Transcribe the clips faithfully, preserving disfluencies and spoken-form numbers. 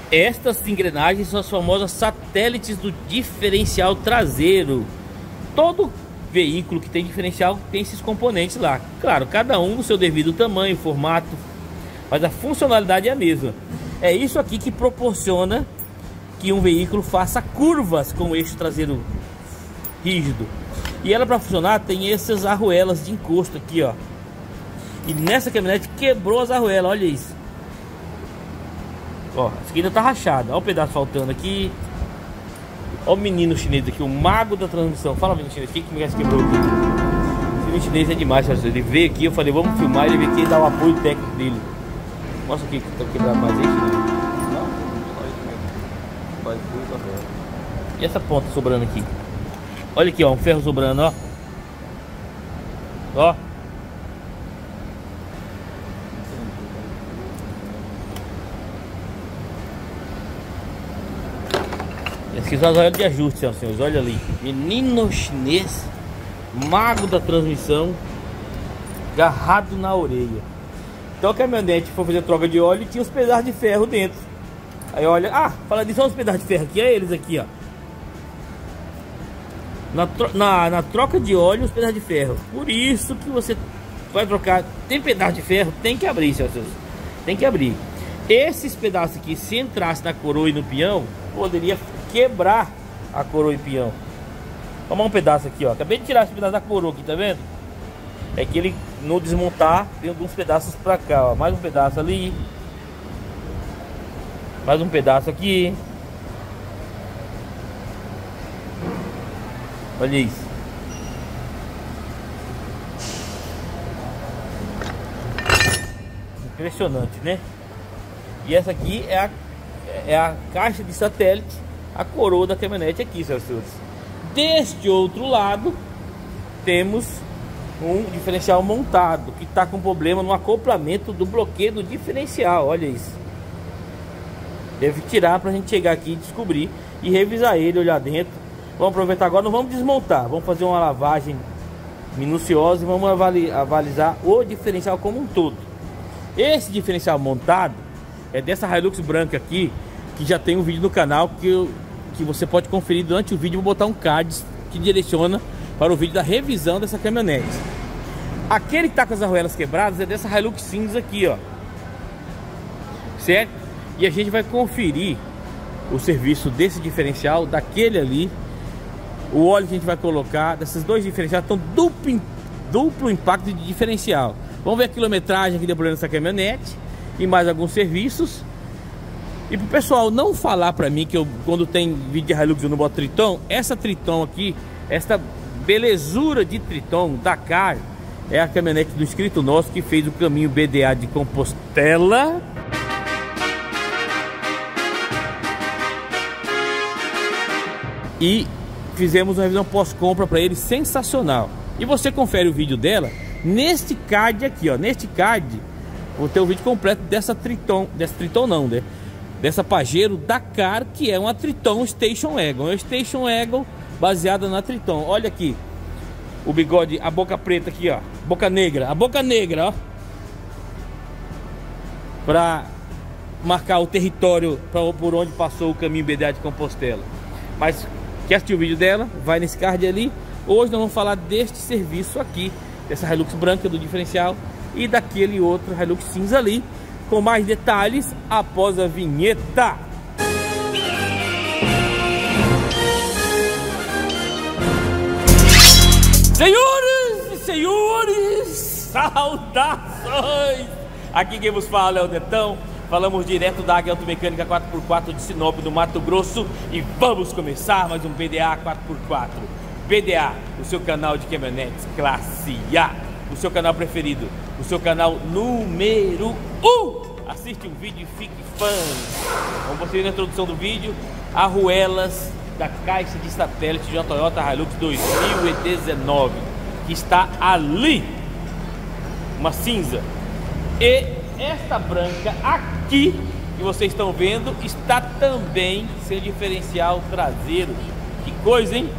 Estas engrenagens são as famosas satélites do diferencial traseiro. Todo veículo que tem diferencial tem esses componentes lá. Claro, cada um no seu devido tamanho, formato, mas a funcionalidade é a mesma. É isso aqui que proporciona que um veículo faça curvas com o eixo traseiro rígido. E ela, para funcionar, tem essas arruelas de encosto aqui, ó. E nessa caminhonete quebrou as arruelas, olha isso. Ó, essa aqui ainda tá rachada. Olha o pedaço faltando aqui. Olha o menino chinês aqui, o mago da transmissão. Fala, menino chinês, o que que me quebrou aqui? Esse menino chinês é demais, senhor. Ele veio aqui, eu falei, vamos filmar. Ele veio aqui e dar o apoio técnico dele. Mostra aqui que tá quebrado mais aí, chinês. Não, só isso. E essa ponta sobrando aqui? Olha aqui, ó, um ferro sobrando, ó. Ó. Aqui são as olhas de ajuste, senhores. Olha ali. Menino chinês, mago da transmissão, agarrado na orelha. Então a caminhonete foi fazer troca de óleo e tinha os pedaços de ferro dentro. Aí olha, ah, fala disso, olha os pedaços de ferro aqui, é eles aqui, ó. Na, tro na, na troca de óleo, os pedaços de ferro. Por isso que você vai trocar. Tem pedaço de ferro, tem que abrir, senhores. Tem que abrir. Esses pedaços aqui, se entrasse na coroa e no peão, poderia quebrar a coroa e peão. Vamos um pedaço aqui, ó. Acabei de tirar esse pedaço da coroa aqui, tá vendo? É que ele, no desmontar, tem alguns pedaços pra cá, ó. Mais um pedaço ali. Mais um pedaço aqui. Olha isso. Impressionante, né? E essa aqui é a, é a caixa de satélite, a coroa da caminhonete aqui, senhoras e senhores. Deste outro lado, temos um diferencial montado, que está com problema no acoplamento do bloqueio do diferencial. Olha isso. Deve tirar para a gente chegar aqui e descobrir e revisar ele, olhar dentro. Vamos aproveitar agora, não vamos desmontar, vamos fazer uma lavagem minuciosa e vamos avali avalizar o diferencial como um todo. Esse diferencial montado é dessa Hilux branca aqui, que já tem um vídeo no canal que, eu, que você pode conferir durante o vídeo. Vou botar um card que direciona para o vídeo da revisão dessa caminhonete. Aquele que está com as arruelas quebradas é dessa Hilux cinza aqui, ó. Certo? E a gente vai conferir o serviço desse diferencial, daquele ali. O óleo que a gente vai colocar, desses dois diferenciais, estão duplo, duplo impacto de diferencial. Vamos ver a quilometragem que deu problema nessa caminhonete e mais alguns serviços. E pro pessoal não falar pra mim que eu, quando tem vídeo de Hilux eu não boto Triton, essa Triton aqui, essa belezura de Triton Dakar, é a caminhonete do inscrito nosso que fez o caminho B D A de Compostela. E fizemos uma revisão pós-compra para ele sensacional. E você confere o vídeo dela neste card aqui, ó. Neste card vou ter o vídeo completo dessa Triton, dessa Triton não, né? Dessa Pajero Dakar, que é uma Triton Station Wagon. É uma Station Wagon baseada na Triton. Olha aqui o bigode, a boca preta aqui, ó. Boca negra, a boca negra, ó. Para marcar o território pra, por onde passou o caminho B D A de Compostela. Mas quer assistir o vídeo dela? Vai nesse card ali. Hoje nós vamos falar deste serviço aqui, dessa Hilux branca do diferencial e daquele outro Hilux cinza ali, com mais detalhes após a vinheta. Senhoras e senhores, saudações! Aqui quem vos fala é o Netão. Falamos direto da Águia Automecânica quatro por quatro de Sinop, do Mato Grosso. E vamos começar mais um B D A quatro por quatro. B D A, o seu canal de caminhonetes classe A. O seu canal preferido, o seu canal número um. Assiste um vídeo e fique fã. Como você viu na introdução do vídeo, arruelas da caixa de satélite de uma Toyota Hilux dois mil e dezenove, que está ali, uma cinza. E esta branca aqui que vocês estão vendo está também sem diferencial traseiro. Que coisa, hein?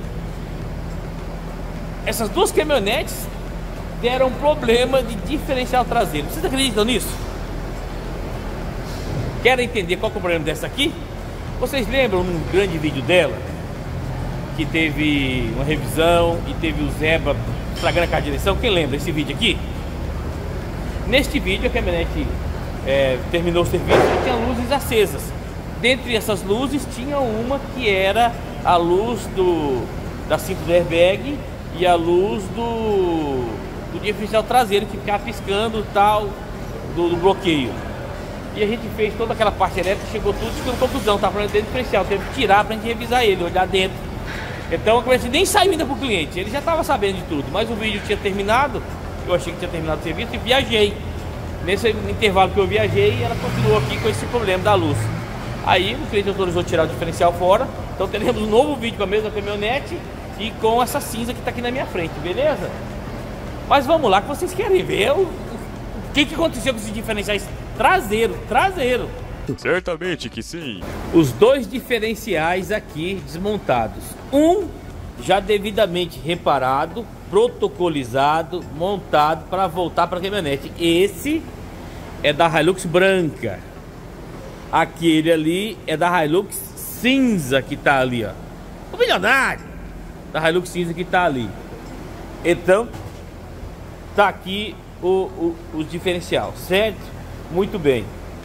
Essas duas caminhonetes deram problema de diferencial traseiro. Vocês acreditam nisso? Querem entender qual que é o problema dessa aqui? Vocês lembram num grande vídeo dela que teve uma revisão e teve o Zebra estragando a caixa de direção? Quem lembra desse vídeo aqui? Neste vídeo a caminhonete é, terminou o serviço e tinha luzes acesas. Dentre essas luzes tinha uma que era a luz do, da cinta do airbag e a luz do, do diferencial traseiro que ficava piscando e tal, do, do bloqueio. E a gente fez toda aquela parte elétrica, chegou tudo, ficou confusão, tá falando dentro do diferencial, teve que tirar pra gente revisar ele, olhar dentro. Então a caminhonete nem saiu ainda pro cliente, ele já estava sabendo de tudo, mas o vídeo tinha terminado, eu achei que tinha terminado o serviço e viajei. Nesse intervalo que eu viajei, ela continuou aqui com esse problema da luz. Aí o cliente autorizou tirar o diferencial fora, então teremos um novo vídeo com a mesma caminhonete e com essa cinza que está aqui na minha frente, beleza? Mas vamos lá que vocês querem ver o, o que, que aconteceu com esses diferenciais traseiro, traseiro. Certamente que sim. Os dois diferenciais aqui desmontados. Um já devidamente reparado, protocolizado, montado para voltar para a caminhonete. Esse é da Hilux branca. Aquele ali é da Hilux cinza que tá ali, ó. O milionário da Hilux cinza que tá ali. Então, tá aqui o, o, o diferencial, certo? Muito bem.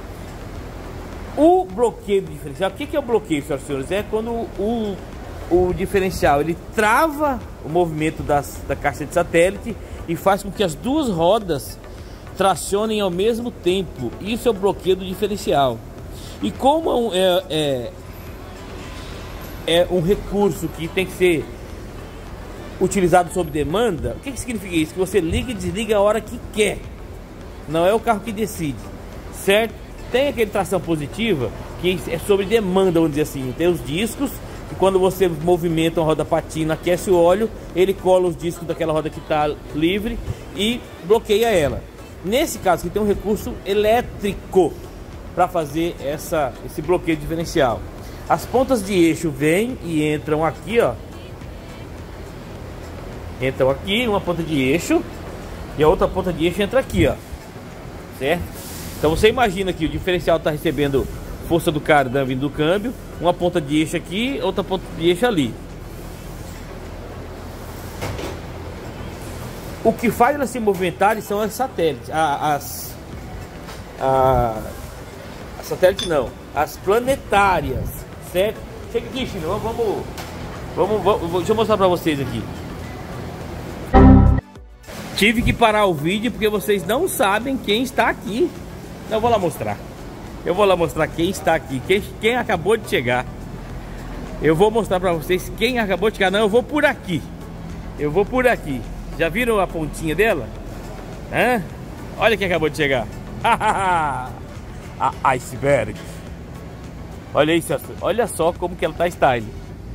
O bloqueio do diferencial, o que, que é o bloqueio, senhoras e senhores? É quando o, o diferencial ele trava o movimento das, da caixa de satélite e faz com que as duas rodas tracionem ao mesmo tempo. Isso é o bloqueio do diferencial. E como é, é, é um recurso que tem que ser utilizado sob demanda, o que, que significa isso? Que você liga e desliga a hora que quer. Não é o carro que decide, certo? Tem aquele tração positiva que é sobre demanda, vamos dizer assim. Tem os discos, que quando você movimenta uma roda patina, aquece o óleo, ele cola os discos daquela roda que está livre e bloqueia ela. Nesse caso aqui tem um recurso elétrico para fazer essa, esse bloqueio diferencial. As pontas de eixo vêm e entram aqui, ó. Entram aqui, uma ponta de eixo, e a outra ponta de eixo entra aqui, ó. Certo? Então você imagina que o diferencial está recebendo força do cardan vindo do câmbio, uma ponta de eixo aqui, outra ponta de eixo ali. O que faz elas se movimentarem são as satélites, as, as, as satélites não, as planetárias, certo? Chega aqui, Chino, vamos, vamos, vamos, vamos, deixa eu mostrar para vocês aqui. Tive que parar o vídeo porque vocês não sabem quem está aqui. Eu vou lá mostrar. Eu vou lá mostrar quem está aqui, quem, quem acabou de chegar. Eu vou mostrar para vocês quem acabou de chegar. Não, eu vou por aqui. Eu vou por aqui. Já viram a pontinha dela? Hã? Olha quem acabou de chegar. A Iceberg. Olha isso, olha só como que ela tá style.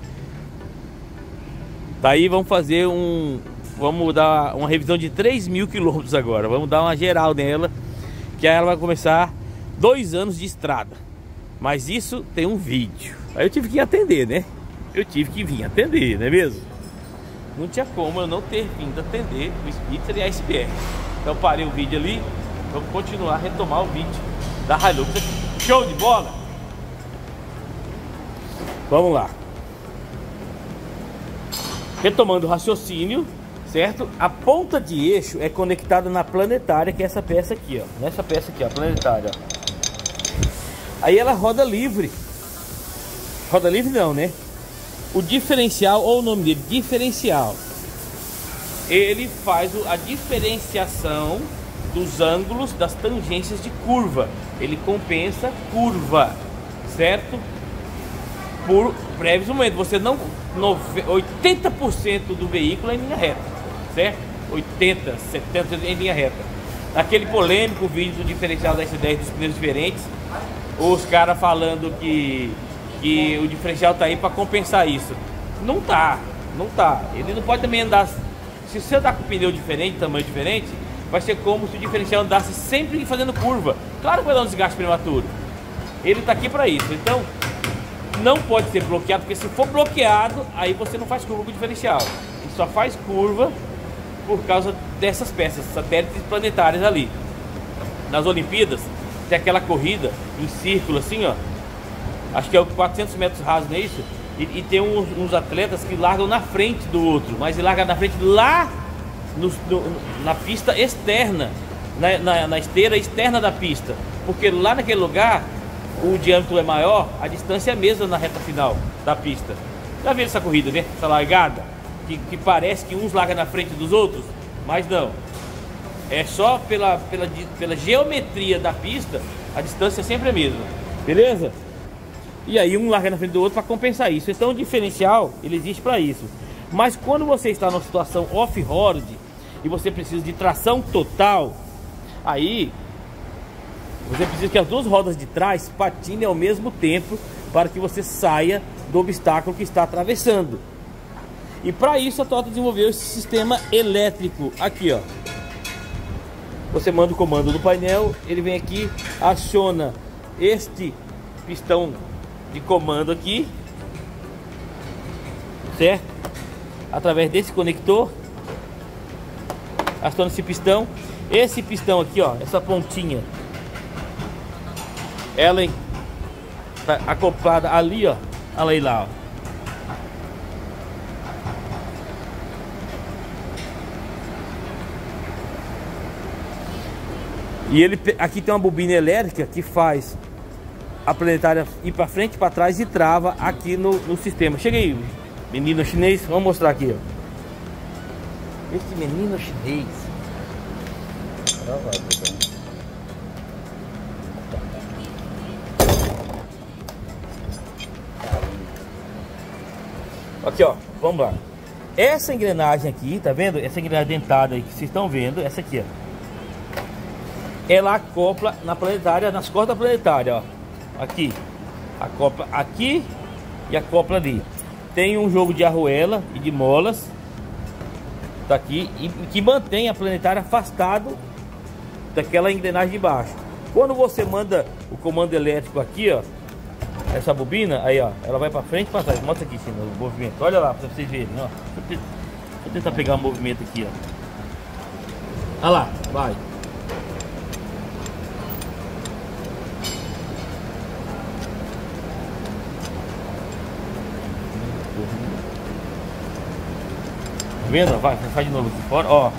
Tá aí, vamos fazer um... Vamos dar uma revisão de três mil quilômetros agora. Vamos dar uma geral nela, que aí ela vai começar dois anos de estrada. Mas isso tem um vídeo. Aí eu tive que atender, né? Eu tive que vir atender, não é mesmo? Não tinha como eu não ter vindo atender o Spitzer e a Iceberg. Então eu parei o vídeo ali. Vamos continuar a retomar o vídeo da Hilux aqui. Show de bola! Vamos lá. Retomando o raciocínio, certo? A ponta de eixo é conectada na planetária, que é essa peça aqui, ó. Nessa peça aqui, ó, a planetária, ó. Aí ela roda livre. Roda livre não, né? O diferencial, ou o nome dele, diferencial, ele faz a diferenciação dos ângulos das tangências de curva. Ele compensa curva, certo? Por breves momentos. Você não... oitenta por cento do veículo é em linha reta, certo? oitenta, setenta por cento em linha reta. Aquele polêmico vídeo do diferencial da S dez dos pneus diferentes, os caras falando que... que o diferencial tá aí para compensar isso. Não tá, não tá. Ele não pode também andar. Se você andar com pneu diferente, tamanho diferente, vai ser como se o diferencial andasse sempre fazendo curva. Claro que vai dar um desgaste prematuro. Ele tá aqui para isso. Então, não pode ser bloqueado, porque se for bloqueado, aí você não faz curva com o diferencial. Ele só faz curva por causa dessas peças, satélites planetárias ali. Nas Olimpíadas, tem aquela corrida em círculo assim, ó. Acho que é quatrocentos metros rasos, não é isso? E, e tem uns, uns atletas que largam na frente do outro, mas ele larga na frente lá no, no, na pista externa, na, na, na esteira externa da pista, porque lá naquele lugar o diâmetro é maior, a distância é a mesma na reta final da pista. Já viu essa corrida, né? Essa largada que, que parece que uns largam na frente dos outros, mas não. É só pela, pela, pela geometria da pista, a distância é sempre a mesma, beleza? E aí um larga na frente do outro para compensar isso. Então o diferencial, ele existe para isso. Mas quando você está numa situação off-road e você precisa de tração total, aí você precisa que as duas rodas de trás patinem ao mesmo tempo para que você saia do obstáculo que está atravessando. E para isso a Toyota desenvolveu esse sistema elétrico aqui, ó. Você manda o comando no painel, ele vem aqui, aciona este pistão de comando aqui, certo? Através desse conector, aciona esse pistão. Esse pistão aqui, ó, essa pontinha, ela está acoplada ali, ó. Olha aí lá, ó. E ele aqui tem uma bobina elétrica que faz a planetária ir para frente, para trás e trava aqui no, no sistema. Chega aí, menino chinês, vamos mostrar aqui, ó. Esse menino chinês. Aqui, ó, vamos lá. Essa engrenagem aqui, tá vendo? Essa engrenagem dentada aí que vocês estão vendo, essa aqui, ó. Ela acopla na planetária, nas cordas da planetária, ó. Aqui, acopla aqui e acopla ali. Tem um jogo de arruela e de molas, tá aqui, e que mantém a planetária afastado daquela engrenagem de baixo. Quando você manda o comando elétrico aqui, ó, essa bobina, aí, ó, ela vai para frente e para trás. Mostra aqui, sim, o movimento. Olha lá para vocês verem, ó. Deixa eu tentar pegar o movimento aqui, ó. Olha lá, vai. Tá vendo? Vai, faz de novo aqui fora, ó.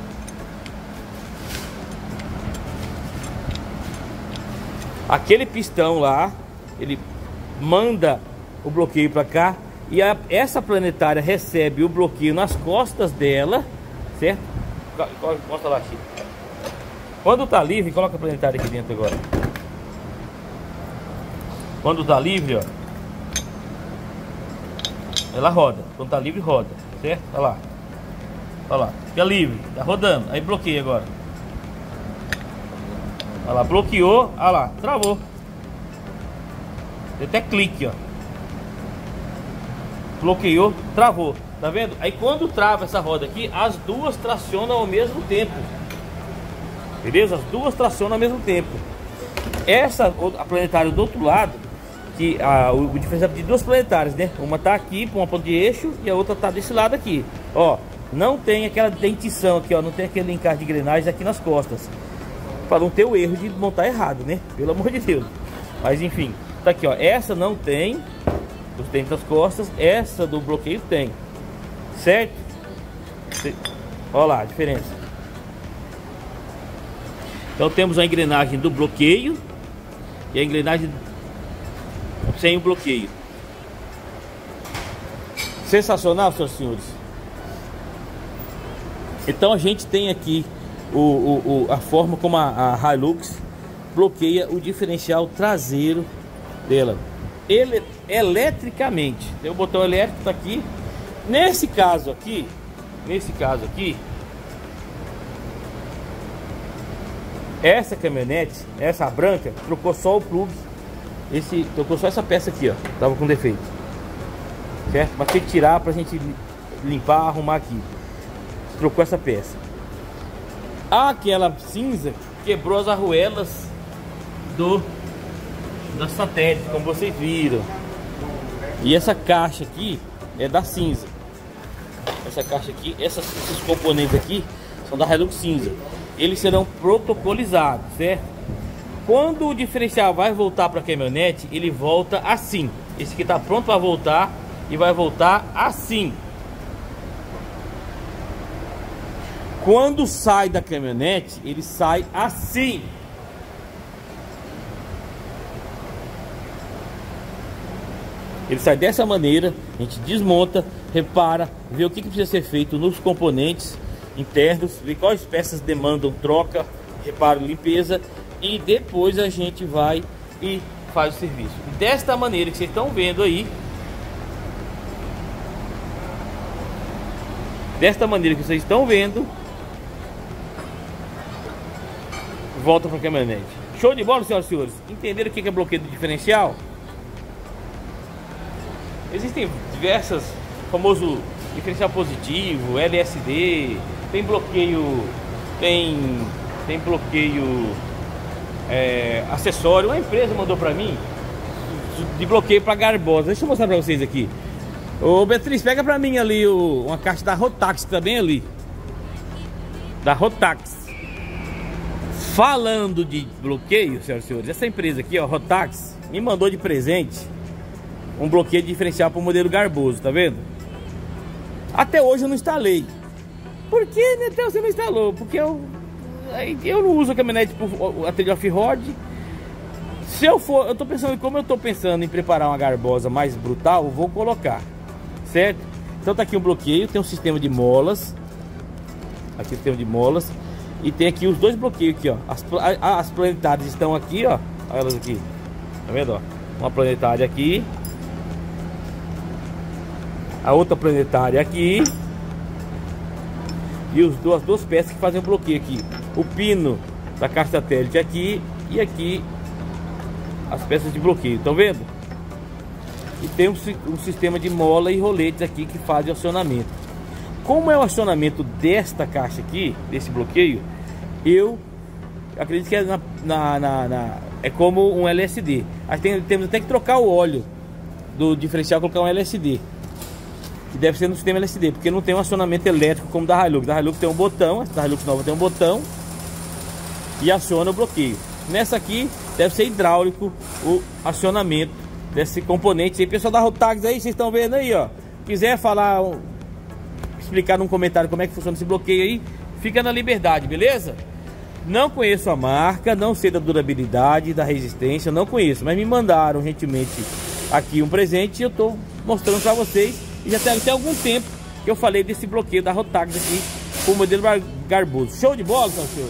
Aquele pistão lá, ele manda o bloqueio para cá e a, essa planetária recebe o bloqueio nas costas dela, certo? Mostra lá, Chico. Quando tá livre, coloca a planetária aqui dentro agora. Quando tá livre, ó, ela roda. Quando tá livre, roda, certo? Olha lá. Olha lá, fica livre, tá rodando. Aí bloqueia agora. Olha lá, bloqueou. Olha lá, travou. Tem até clique, ó. Bloqueou, travou. Tá vendo? Aí quando trava essa roda aqui, as duas tracionam ao mesmo tempo. Beleza? As duas tracionam ao mesmo tempo. Essa, a planetária do outro lado, que a, o, o diferencial de duas planetárias, né? Uma tá aqui com uma ponta de eixo e a outra tá desse lado aqui. Ó, não tem aquela dentição aqui, ó. Não tem aquele encaixe de engrenagem aqui nas costas. Para não ter o erro de montar errado, né? Pelo amor de Deus. Mas enfim, tá aqui, ó. Essa não tem os dentes das costas. Essa do bloqueio tem. Certo? Olha lá a diferença. Então temos a engrenagem do bloqueio e a engrenagem sem o bloqueio. Sensacional, senhoras e senhores. Então a gente tem aqui o, o, o, a forma como a, a Hilux bloqueia o diferencial traseiro dela. Ele, eletricamente. Tem o botão elétrico, tá aqui. Nesse caso aqui, nesse caso aqui, essa caminhonete, essa branca, trocou só o plug. Esse, trocou só essa peça aqui, ó. Tava com defeito. Certo? Mas tem que tirar pra gente limpar, arrumar aqui. Trocou essa peça. Aquela cinza quebrou as arruelas do da satélite, como vocês viram. E essa caixa aqui é da cinza. Essa caixa aqui, essas, esses componentes aqui são da Hilux cinza. Eles serão protocolizados, certo? Quando o diferencial vai voltar para a caminhonete, ele volta assim. Esse aqui está pronto para voltar e vai voltar assim. Quando sai da caminhonete, ele sai assim. Ele sai dessa maneira, a gente desmonta, repara, vê o que, que precisa ser feito nos componentes internos, vê quais peças demandam troca, reparo, limpeza, e depois a gente vai e faz o serviço. Desta maneira que vocês estão vendo aí, desta maneira que vocês estão vendo, volta para a caminhonete. Show de bola, senhoras e senhores? Entenderam o que é bloqueio do diferencial? Existem diversas, famoso diferencial positivo, L S D, tem bloqueio, tem, tem bloqueio é, acessório. Uma empresa mandou para mim de bloqueio para garbosa. Deixa eu mostrar para vocês aqui. Ô Beatriz, pega para mim ali o, uma caixa da Rotax também ali, da Rotax. Falando de bloqueio, senhoras e senhores, essa empresa aqui, ó, Rotax, me mandou de presente um bloqueio diferencial para o modelo garboso, tá vendo? Até hoje eu não instalei. Por que, né, até você não instalou? Porque eu, eu não uso a caminhonete por ateliê off-road. Se eu for, eu tô pensando, como eu tô pensando em preparar uma garbosa mais brutal, eu vou colocar, certo? Então tá aqui um bloqueio, tem um sistema de molas. Aqui o sistema de molas. E tem aqui os dois bloqueios aqui, ó. As, as planetárias estão aqui, ó. Olha elas aqui. Tá vendo, ó? Uma planetária aqui. A outra planetária aqui. E os duas, duas peças que fazem o bloqueio aqui. O pino da caixa satélite aqui. E aqui as peças de bloqueio. Estão vendo? E tem um, um sistema de mola e roletes aqui que fazem o acionamento. Como é o acionamento desta caixa aqui, desse bloqueio, eu acredito que é, na, na, na, na, é como um L S D. Aí tem, temos até que trocar o óleo do diferencial, colocar um L S D. Que deve ser no sistema L S D, porque não tem um acionamento elétrico como da Hilux. Da Hilux tem um botão, essa da Hilux nova tem um botão e aciona o bloqueio. Nessa aqui deve ser hidráulico o acionamento desse componente. E pessoal da Rotax aí, vocês estão vendo aí, ó. Quiser falar, explicar num comentário como é que funciona esse bloqueio aí, fica na liberdade, beleza? Não conheço a marca, não sei da durabilidade, da resistência, não conheço, mas me mandaram gentilmente aqui um presente e eu tô mostrando para vocês. E já tem até algum tempo que eu falei desse bloqueio da Rotax aqui com o modelo garboso. Show de bola, senhoras e senhores?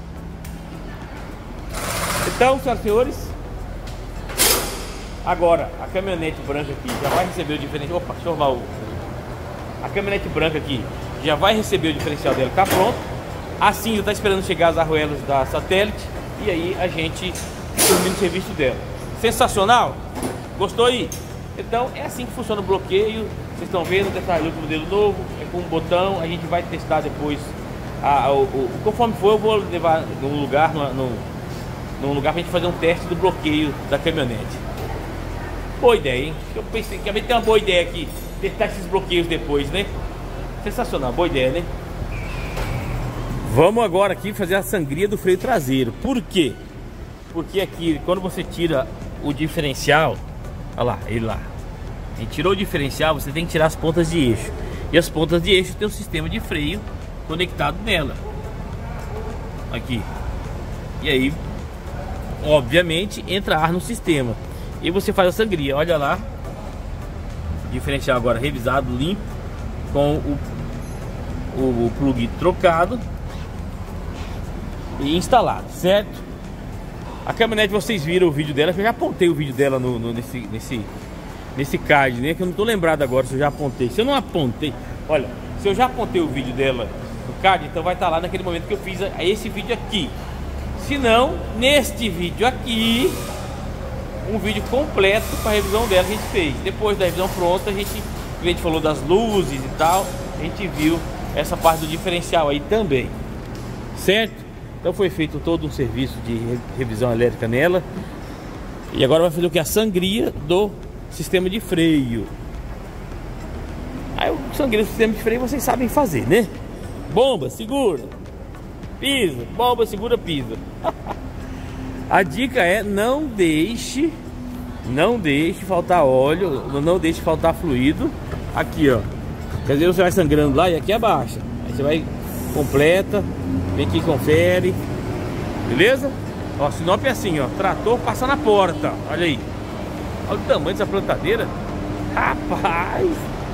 Então, senhoras e senhores, agora a caminhonete branca aqui já vai receber o diferencial. Opa, deixa eu arrumar o... A caminhonete branca aqui já vai receber o diferencial dela, tá pronto. A cinza está esperando chegar as arruelas da satélite e aí a gente termina o serviço dela. Sensacional? Gostou aí? Então é assim que funciona o bloqueio. Vocês estão vendo, dessa Hilux modelo novo, é com um botão. A gente vai testar depois a, a, o, o, conforme for eu vou levar num lugar no, no, num lugar pra gente fazer um teste do bloqueio da caminhonete. Boa ideia, hein? Eu pensei que também tem uma boa ideia aqui, testar esses bloqueios depois, né? Sensacional, boa ideia, né? Vamos agora aqui fazer a sangria do freio traseiro. Por quê? Porque aqui, quando você tira o diferencial, olha lá, ele lá. A gente tirou o diferencial, você tem que tirar as pontas de eixo. E as pontas de eixo tem um sistema de freio conectado nela. Aqui. E aí, obviamente, entra ar no sistema. E você faz a sangria, olha lá. Diferencial agora revisado, limpo. Com o, o, o plug trocado. E instalado, certo? A caminhonete, vocês viram o vídeo dela. Eu já apontei o vídeo dela no, no, nesse, nesse, nesse card, né? Que eu não tô lembrado agora se eu já apontei. Se eu não apontei, olha, se eu já apontei o vídeo dela no card, então vai estar lá naquele momento que eu fiz a, a esse vídeo aqui. Se não, neste vídeo aqui, um vídeo completo para a revisão dela que a gente fez. Depois da revisão pronta, a gente, a gente falou das luzes e tal, a gente viu essa parte do diferencial aí também, certo? Então foi feito todo um serviço de revisão elétrica nela. E agora vai fazer o que? A sangria do sistema de freio. Aí o sangria do sistema de freio vocês sabem fazer, né? Bomba, segura, pisa, bomba, segura, pisa. A dica é não deixe, não deixe faltar óleo, não deixe faltar fluido. Aqui, ó. Quer dizer, você vai sangrando lá e aqui abaixa. Aí você vai, completa, vem aqui e confere. Beleza? Ó, Sinop é assim, ó. Trator passa na porta. Olha aí. Olha o tamanho dessa plantadeira. Rapaz!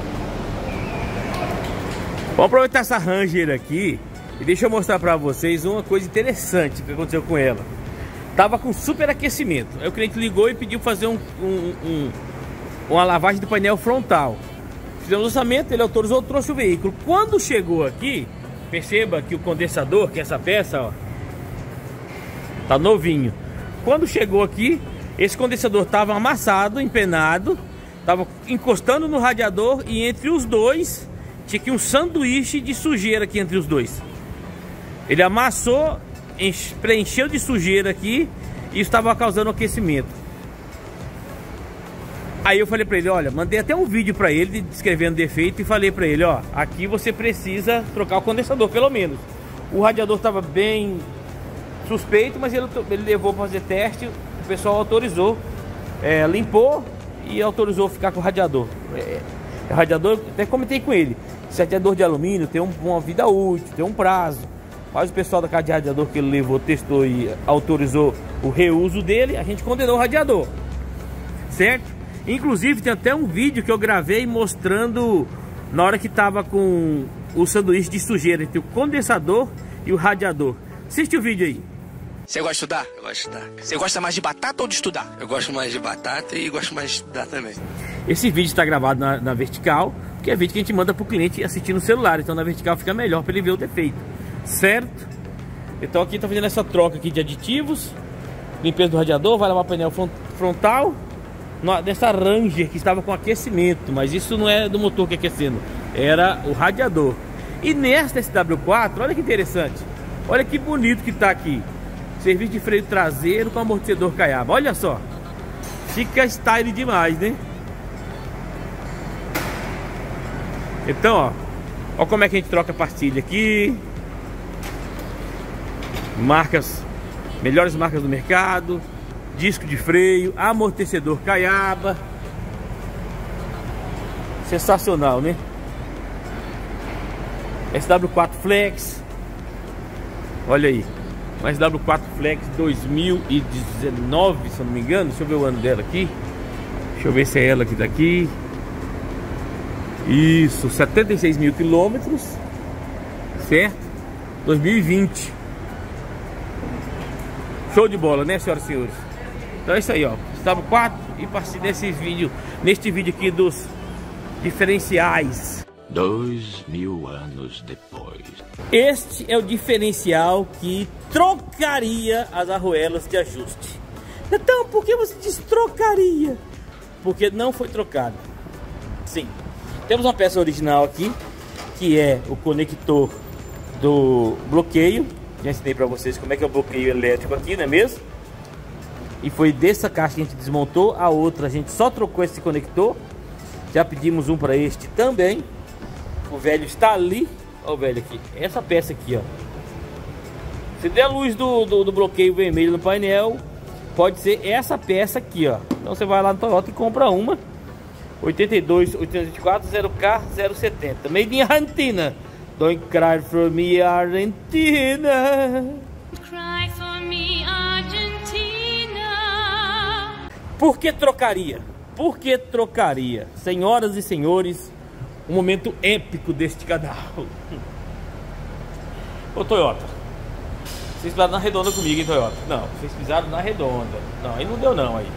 Vamos aproveitar essa Ranger aqui e deixa eu mostrar pra vocês uma coisa interessante que aconteceu com ela. Tava com superaquecimento. Aí o cliente ligou e pediu fazer um, um, um, uma lavagem do painel frontal. Fizemos o orçamento, ele autorizou, trouxe o veículo. Quando chegou aqui, perceba que o condensador, que é essa peça, ó, tá novinho. Quando chegou aqui, esse condensador tava amassado, empenado, tava encostando no radiador e entre os dois tinha aqui um sanduíche de sujeira aqui entre os dois. Ele amassou, preencheu de sujeira aqui e estava causando aquecimento. Aí eu falei para ele, olha, mandei até um vídeo para ele descrevendo o defeito e falei para ele, ó, aqui você precisa trocar o condensador pelo menos. O radiador estava bem suspeito, mas ele, ele levou para fazer teste, o pessoal autorizou, é, limpou e autorizou ficar com o radiador. É, o radiador, até comentei com ele, esse radiador de alumínio tem um, uma vida útil, tem um prazo. Mas o pessoal da casa de radiador que ele levou, testou e autorizou o reuso dele, a gente condenou o radiador, certo? Inclusive tem até um vídeo que eu gravei mostrando na hora que tava com o sanduíche de sujeira entre o condensador e o radiador. Assiste o vídeo aí. Você gosta de estudar? Eu gosto de estudar. Você gosta mais de batata ou de estudar? Eu gosto mais de batata e gosto mais de estudar também. Esse vídeo está gravado na, na vertical, que é vídeo que a gente manda para o cliente assistir no celular. Então na vertical fica melhor para ele ver o defeito, certo? Então aqui está fazendo essa troca aqui de aditivos, limpeza do radiador, vai lavar o painel frontal dessa Ranger que estava com aquecimento, mas isso não é do motor que é aquecendo, era o radiador. E nesta S W quatro, olha que interessante, olha que bonito que está aqui. Serviço de freio traseiro com amortecedor caiaba. Olha só. Fica style demais, né? Então, ó. Ó como é que a gente troca a pastilha aqui. Marcas. Melhores marcas do mercado. Disco de freio. Amortecedor caiaba. Sensacional, né? S W quatro Flex. Olha aí. Uma S W quatro Flex dois mil e dezenove, se eu não me engano. Deixa eu ver o ano dela aqui. Deixa eu ver se é ela que tá aqui. Isso, setenta e seis mil quilômetros. Certo? dois mil e vinte. Show de bola, né, senhoras e senhores? Então é isso aí, ó. S W quatro e partir desse vídeo, neste vídeo aqui dos diferenciais. Dois mil anos depois. Este é o diferencial que trocaria as arruelas de ajuste. Então, por que você diz trocaria? Porque não foi trocado. Sim. Temos uma peça original aqui, que é o conector do bloqueio. Já ensinei para vocês como é que é o bloqueio elétrico aqui, não é mesmo? E foi dessa caixa que a gente desmontou. A outra a gente só trocou esse conector. Já pedimos um para este também. O velho está ali. Olha o velho aqui. Essa peça aqui, ó. Se der a luz do, do, do bloqueio vermelho no painel, pode ser essa peça aqui, ó. Então você vai lá no Toyota e compra uma. oitenta e dois, oitocentos e vinte e quatro, zero K, zero setenta. Made in Argentina. Don't cry for me, Argentina. Cry for me, Argentina. Por que trocaria? Por que trocaria? Senhoras e senhores, um momento épico deste canal. Ô Toyota, vocês pisaram na redonda comigo, hein, Toyota? Não, vocês pisaram na redonda. Não, aí não deu não, aí.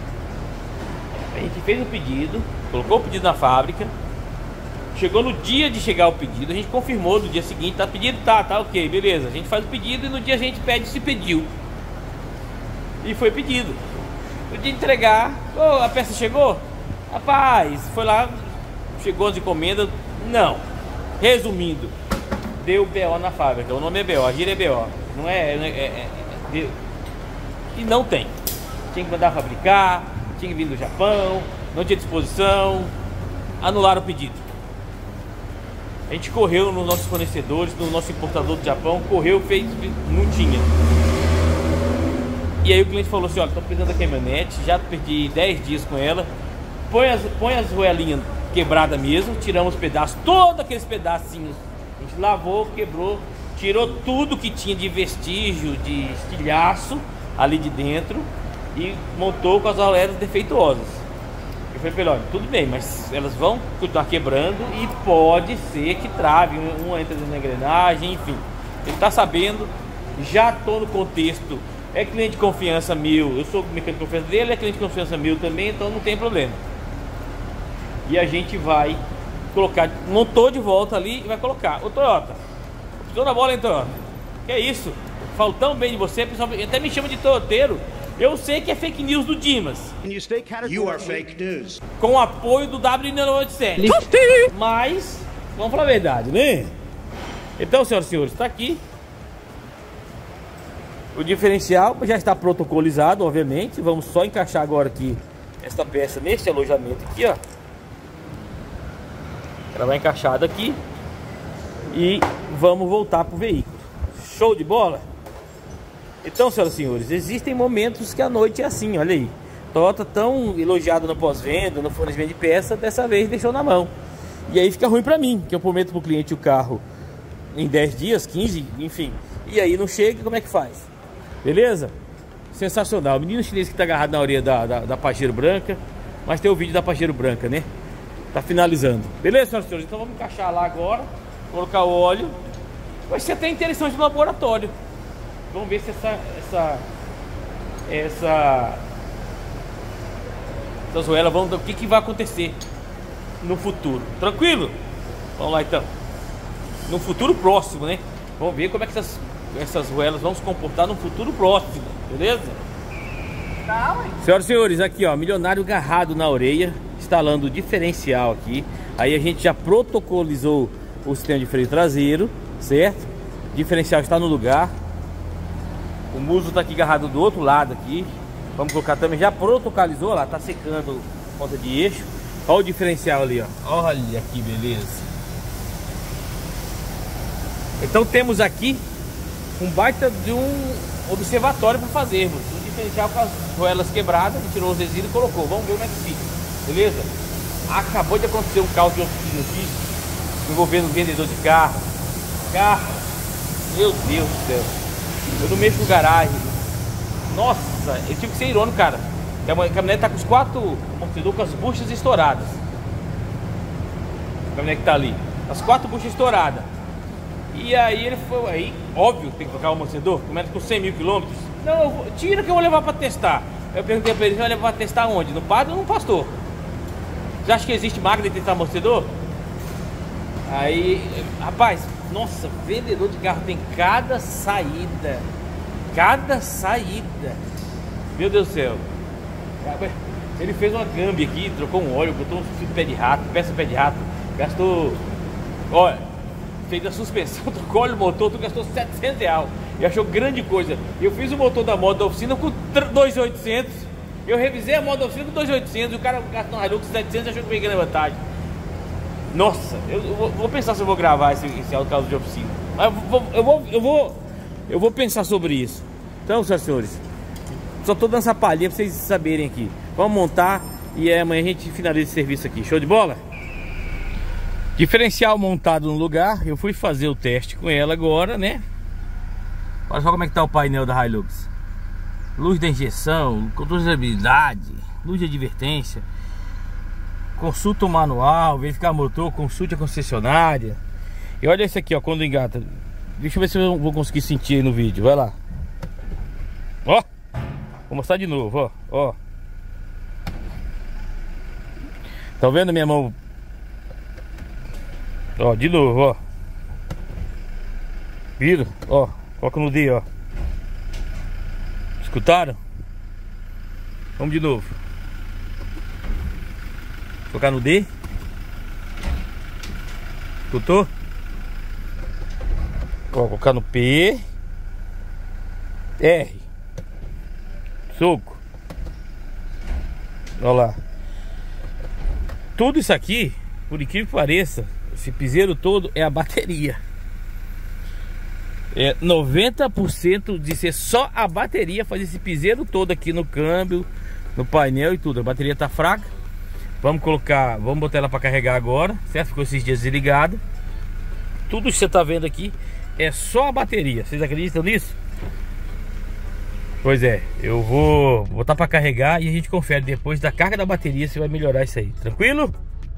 A gente fez o pedido, colocou o pedido na fábrica. Chegou no dia de chegar o pedido, a gente confirmou no dia seguinte, tá pedido? Tá, tá ok, beleza. A gente faz o pedido e no dia a gente pede se pediu. E foi pedido. No dia de entregar, oh, a peça chegou? Rapaz, foi lá... Chegou as encomendas, não. Resumindo, deu B O na fábrica. O nome é B O, a gíria é B O. Não é, é, é, é, e não tem. Tinha que mandar fabricar, tinha que vir do Japão, não tinha disposição. Anularam o pedido. A gente correu nos nossos fornecedores, no nosso importador do Japão, correu, fez, não tinha. E aí o cliente falou assim, olha, tô precisando da caminhonete, já perdi dez dias com ela. Põe as, põe as roelinhas quebradas mesmo, tiramos os pedaços, todos aqueles pedacinhos. A gente lavou, quebrou, tirou tudo que tinha de vestígio, de estilhaço ali de dentro e montou com as roelas defeituosas. Eu falei pra ele, olha, tudo bem, mas elas vão continuar quebrando e pode ser que trave, uma entra na engrenagem, enfim. Ele tá sabendo, já tô no contexto, é cliente de confiança meu, eu sou mecânico de confiança dele, é cliente de confiança meu também, então não tem problema. E a gente vai colocar, montou de volta ali e vai colocar. Ô Toyota, pisou na bola, hein, Toyota? Que é isso? Falo tão bem de você, pessoal, até me chama de toyoteiro. Eu sei que é fake news do Dimas. You are fake news. Com o apoio do W nove oito sete. Mas, vamos falar a verdade, né? Então, senhoras e senhores, está aqui. O diferencial já está protocolizado, obviamente. Vamos só encaixar agora aqui esta peça neste alojamento aqui, ó. Ela vai encaixada aqui. E vamos voltar pro veículo. Show de bola? Então, senhoras e senhores, existem momentos que a noite é assim, olha aí. Toyota tão elogiado no pós-venda, no fornecimento de peça, dessa vez deixou na mão. E aí fica ruim pra mim, que eu prometo pro cliente o carro em dez dias, quinze, enfim. E aí não chega, como é que faz? Beleza? Sensacional. O menino chinês que tá agarrado na orelha da, da, da Pajero branca. Mas tem o vídeo da Pajero branca, né? Tá finalizando. Beleza, senhoras e senhores? Então vamos encaixar lá agora. Colocar o óleo. Vai ser até interessante no laboratório. Vamos ver se essa essa essa essas roelas vão, o que que vai acontecer no futuro. Tranquilo? Vamos lá então. No futuro próximo, né? Vamos ver como é que essas essas roelas vão se comportar no futuro próximo, beleza? Tá, ué. Senhoras e senhores, aqui ó, milionário agarrado na orelha, instalando o diferencial aqui. Aí a gente já protocolizou o sistema de freio traseiro, certo? O diferencial está no lugar. O muso tá aqui agarrado do outro lado aqui. Vamos colocar também, já protocolizou lá, tá secando ponta de eixo. Olha o diferencial ali, ó. Olha que beleza. Então temos aqui um baita de um observatório para fazermos. Um diferencial com as roelas quebradas, ele tirou os resíduos e colocou. Vamos ver como é que fica, beleza? Acabou de acontecer um caos de oficina aqui, envolvendo vendedor de carro. Carro, meu Deus do céu. Eu não mexo no garagem. Nossa, eu tive que ser irônico, cara. A caminhonete tá com os quatro amortecedores com as buchas estouradas. A caminhonete que tá ali, as quatro buchas estouradas. E aí ele foi, aí, óbvio, tem que trocar o amortecedor. Começa com cem mil quilômetros. Não, eu vou, tira que eu vou levar pra testar. Eu perguntei pra ele, você vai levar pra testar onde? No padre ou no pastor? Você acha que existe máquina de testar amortecedor? Aí, rapaz, nossa, vendedor de carro tem cada saída. Cada saída. Meu Deus do céu. Ele fez uma gambi aqui, trocou um óleo, botou um fio de pé de rato, peça de pé de rato. Gastou, olha, fez a suspensão, trocou óleo, motor, tu gastou setecentos reais. E achou grande coisa. Eu fiz o motor da moto da oficina com dois mil e oitocentos. Eu revisei a moto da oficina com dois mil e oitocentos. E o cara gastou um Hilux setecentos e achou que peguei na vantagem. Nossa, eu, eu vou, vou pensar se eu vou gravar esse, esse auto de oficina. Mas eu vou, eu vou, eu vou, eu vou pensar sobre isso. Então, senhoras e senhores, só tô dando essa palhinha pra vocês saberem aqui. Vamos montar e é, amanhã a gente finaliza esse serviço aqui. Show de bola? Diferencial montado no lugar. Eu fui fazer o teste com ela agora, né? Olha só como é que tá o painel da Hilux. Luz da injeção, controle de estabilidade, luz de advertência. Consulta o manual, verificar motor, consulte a concessionária. E olha isso aqui, ó, quando engata. Deixa eu ver se eu vou conseguir sentir aí no vídeo. Vai lá. Ó, vou mostrar de novo, ó, ó. Tá vendo a minha mão? Ó, de novo, ó. Vira, ó, coloca no D, ó. Escutaram? Vamos de novo. Colocar no D. Escutou? Ó, colocar no P. R. Soco. Olha lá. Tudo isso aqui, por incrível que pareça, esse piseiro todo é a bateria. é, noventa por cento de ser só a bateria fazer esse piseiro todo aqui no câmbio, no painel e tudo. A bateria tá fraca. Vamos colocar, vamos botar ela para carregar agora, certo? Ficou esses dias desligado. Tudo que você tá vendo aqui é só a bateria. Vocês acreditam nisso? Pois é, eu vou botar para carregar e a gente confere depois da carga da bateria se vai melhorar isso aí. Tranquilo?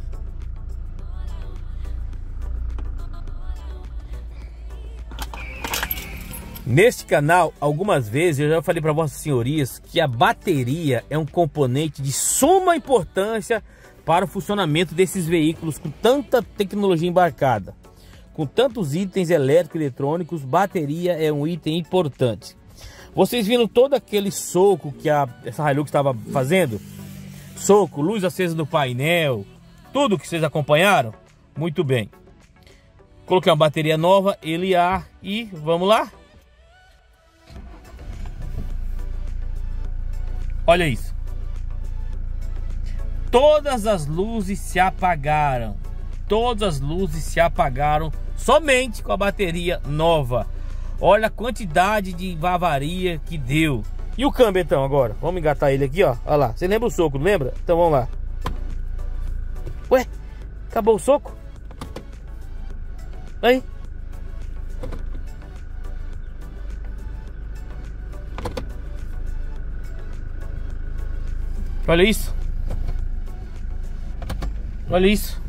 Neste canal, algumas vezes eu já falei para vossas senhorias que a bateria é um componente de suma importância para o funcionamento desses veículos com tanta tecnologia embarcada. Com tantos itens elétricos e eletrônicos, bateria é um item importante. Vocês viram todo aquele soco que a, essa Hilux estava fazendo? Soco, luz acesa no painel, tudo que vocês acompanharam? Muito bem. Coloquei uma bateria nova, L A, e vamos lá? Olha isso. Todas as luzes se apagaram. Todas as luzes se apagaram somente com a bateria nova. Olha a quantidade de bavaria que deu. E o câmbio então agora? Vamos engatar ele aqui, ó. Olha lá. Você lembra o soco, não lembra? Então vamos lá. Ué, acabou o soco? Aí. Olha isso. Olha isso.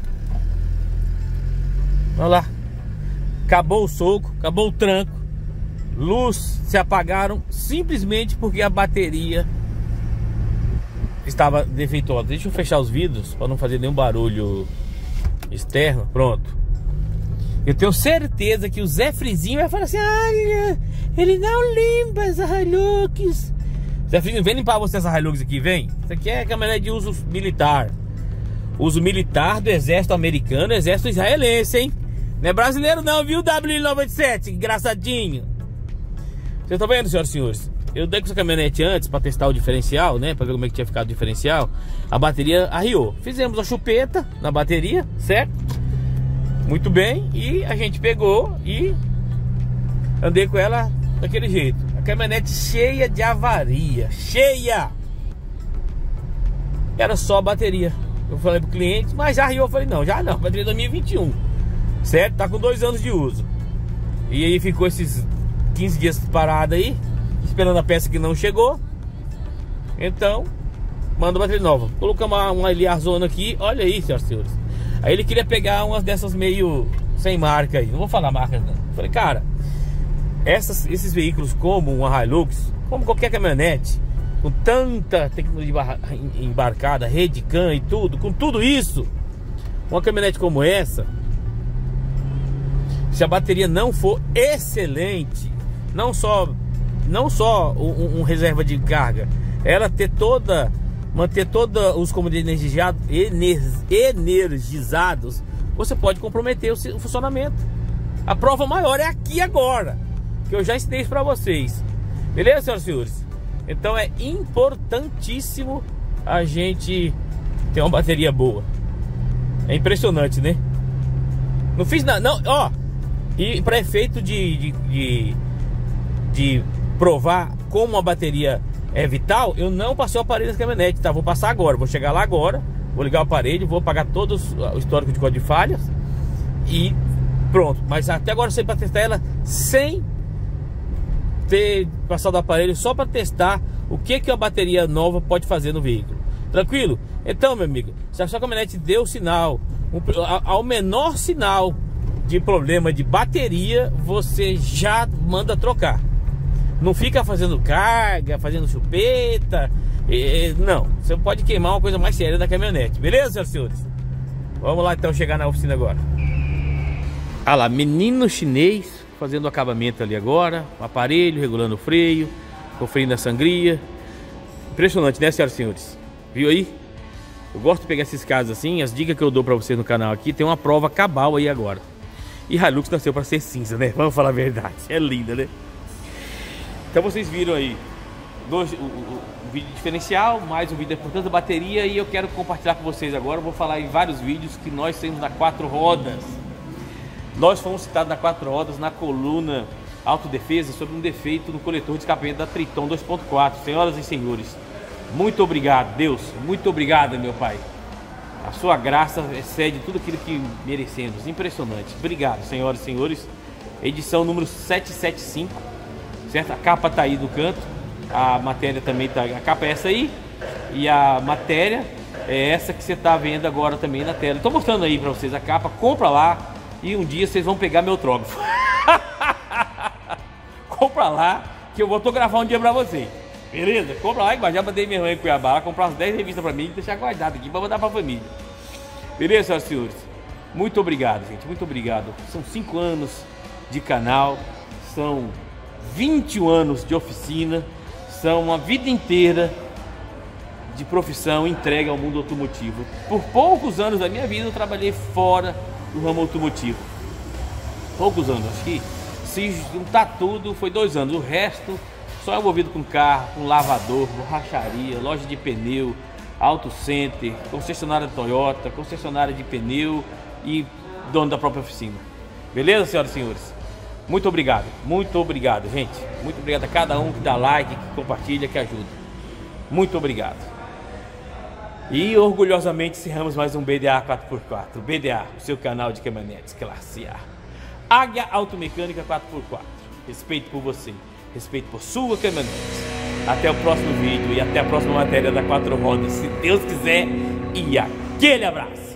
Olha lá. Acabou o soco, acabou o tranco. Luz se apagaram simplesmente porque a bateria estava defeituosa. Deixa eu fechar os vidros para não fazer nenhum barulho externo. Pronto. Eu tenho certeza que o Zé Frizinho vai falar assim: ah, ele não limpa essa Hilux. Zé Frizinho, vem limpar você essa Hilux aqui, vem. Isso aqui é caminhonete de uso militar. Uso militar do exército americano, exército israelense, hein? Não é brasileiro não, viu, W noventa e sete? Engraçadinho. Vocês estão vendo, senhoras e senhores? Eu dei com essa caminhonete antes para testar o diferencial, né? Para ver como é que tinha ficado o diferencial. A bateria arriou. Fizemos a chupeta na bateria, certo? Muito bem. E a gente pegou e andei com ela daquele jeito. A caminhonete cheia de avaria. Cheia! Era só a bateria. Eu falei pro cliente, mas já arriou. Eu falei, não, já não. Bateria dois mil e vinte e um. Certo? Tá com dois anos de uso. E aí ficou esses quinze dias parado aí, esperando a peça que não chegou. Então, manda bateria nova. Colocamos uma, uma L A zona aqui. Olha aí, senhoras e senhores. Aí ele queria pegar umas dessas meio sem marca aí. Não vou falar marca não. Falei, cara, essas, esses veículos como uma Hilux, como qualquer caminhonete, com tanta tecnologia embarcada, rede cam e tudo, com tudo isso, uma caminhonete como essa, se a bateria não for excelente, não só não só um, um reserva de carga, ela ter toda, manter todos os comandos energizados, energizados, você pode comprometer o, o funcionamento. A prova maior é aqui agora, que eu já ensinei isso para vocês. Beleza, senhoras e senhores? Então é importantíssimo a gente ter uma bateria boa. É impressionante, né? Não fiz nada, não, ó. E para efeito de, de, de, de provar como a bateria é vital, eu não passei o aparelho nessa caminhonete, tá? Vou passar agora, vou chegar lá agora, vou ligar o aparelho, vou apagar todo o histórico de código de falhas e pronto. Mas até agora eu sei para testar ela sem ter passado o aparelho, só para testar o que, que a bateria nova pode fazer no veículo. Tranquilo? Então, meu amigo, se a sua caminhonete deu sinal, um, ao menor sinal de problema de bateria, você já manda trocar. Não fica fazendo carga, fazendo chupeta. E, não, você pode queimar uma coisa mais séria da caminhonete. Beleza, senhoras e senhores? Vamos lá então chegar na oficina agora. Ah lá, menino chinês fazendo o acabamento ali agora. O aparelho, regulando o freio, conferindo a sangria. Impressionante, né, senhoras e senhores? Viu aí? Eu gosto de pegar esses casos assim. As dicas que eu dou pra vocês no canal aqui, tem uma prova cabal aí agora. E Hilux nasceu para ser cinza, né? Vamos falar a verdade. É linda, né? Então vocês viram aí dois, o, o, o vídeo diferencial, mais um vídeo importante da bateria. E eu quero compartilhar com vocês agora. Eu vou falar em vários vídeos que nós temos na quatro rodas. Nós fomos citados na quatro rodas na coluna autodefesa sobre um defeito no coletor de escapamento da Triton dois ponto quatro. Senhoras e senhores, muito obrigado, Deus, muito obrigado, meu Pai. A sua graça excede tudo aquilo que merecemos. Impressionante. Obrigado, senhoras e senhores. Edição número setecentos e setenta e cinco, certo? A capa tá aí do canto, a matéria também tá, a capa é essa aí, e a matéria é essa que você tá vendo agora também na tela. Tô mostrando aí para vocês a capa, compra lá e um dia vocês vão pegar meu autógrafo. Compra lá que eu vou autografar um dia para vocês. Beleza? Compra lá, igual já mandei minha irmã em Cuiabá comprar umas dez revistas para mim e deixar guardado aqui para mandar para a família. Beleza, senhoras e senhores? Muito obrigado, gente. Muito obrigado. São cinco anos de canal, são vinte e um anos de oficina, são uma vida inteira de profissão entregue ao mundo automotivo. Por poucos anos da minha vida eu trabalhei fora do ramo automotivo. Poucos anos, acho que se juntar tudo foi dois anos. O resto só envolvido com carro, com lavador, borracharia, loja de pneu, auto center, concessionária Toyota, concessionária de pneu e dono da própria oficina. Beleza, senhoras e senhores? Muito obrigado, muito obrigado, gente. Muito obrigado a cada um que dá like, que compartilha, que ajuda. Muito obrigado. E orgulhosamente encerramos mais um B D A quatro por quatro. B D A, o seu canal de caminhonetes classe A. Águia Automecânica quatro por quatro. Respeito por você, respeito por sua caminhonete. Até o próximo vídeo e até a próxima matéria da Quatro Rodas, se Deus quiser. E aquele abraço!